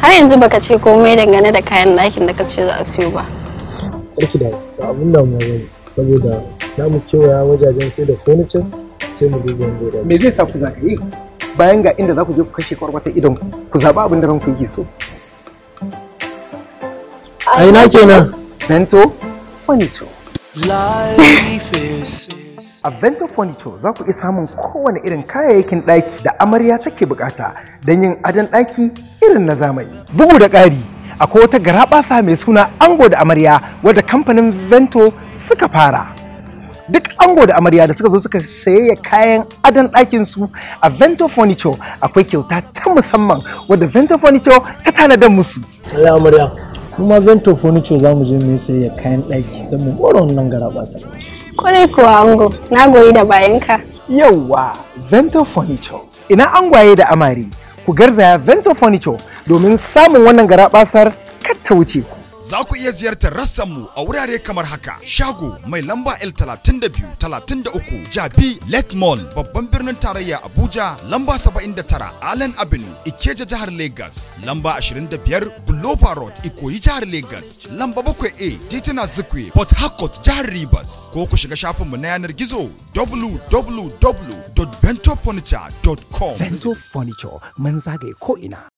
Har yanzu baka ce komai dangane da kayan ɗakin da ka ce za a siyo ba. Sarki da abin da mu gani saboda za mu kewaya wajajen sai da furnitures sai mu duba wanda me zai sa ku zagaye bayan ga inda za ku je ku kashe kwarkwata idon ku zaba abin da ranku yake so. ai na kenan Vento Furniture. A Vento Furniture za ku iya samun kowane irin kayayyakin ɗaki da amarya take bukata don yin adon ɗaki irin na zamani. Bugu da ƙari, akwai wata garaɓasa mai suna ango da amarya wadda kamfanin Vento suka fara. Duk ango da amarya da suka zo suka sayayya kayan adon ɗakin su a Vento Furniture akwai kyauta ta musamman wadda Vento Furniture ta tanadar musu. Allah amarya kuma Vento Furniture za mu je mu sayayya kayan ɗaki don mu mora wannan garaɓasa. Kwarai kuwa ango, na goyi da bayanka. Yawwa, Vento Furniture. Ina angwaye da amare, ku garzaya Vento Furniture domin samun wannan garaɓasar kar ta wuce ku. Za ku iya ziyartar rassanmu a wurare kamar haka: shago mai lamba L32, 33 Jabi Lake Mall babban birnin tarayya Abuja, lamba 79 Allen Avenue Ikeja jihar Lagos, lamba 25 Global Road Ikoyi jihar Lagos, lamba 7A Titina Zikwe Port Harcourt jihar Rivers, ko ku shiga shafinmu na yanar gizo www.ventofurniture.com. Vento Furniture mun zagaye ko ina.